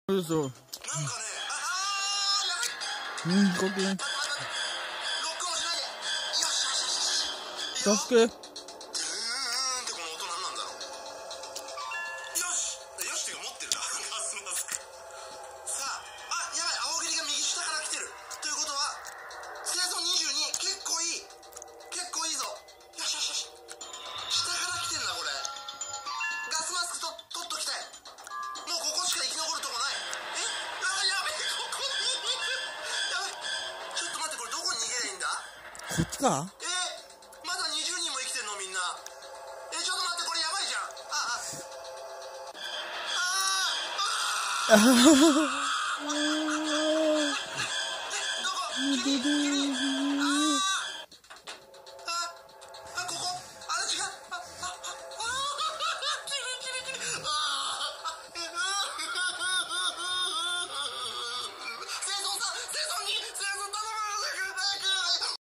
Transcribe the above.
そうそう。 なんかね、 うん、ごめん。 ロックオンしないで。よしよしよしよし。 助け。 ってこの音何なんだろう。よしよしってか持ってるな、ガスマスク。さあ、やばい、青霧が右下から来てる。ということは、生存22、結構いい。結構いいぞ。よしよしよし。下から来てんな、これ。ガスマスク取っときたい。もうここしか生き残るとこない。やべえ、ここにいる。やべえ。ちょっと待って、これどこに逃げりゃいいんだ。 こっちか。 まだ20人も生きてんの、みんな。ちょっと待って、これやばいじゃん。 あははは。 どこ？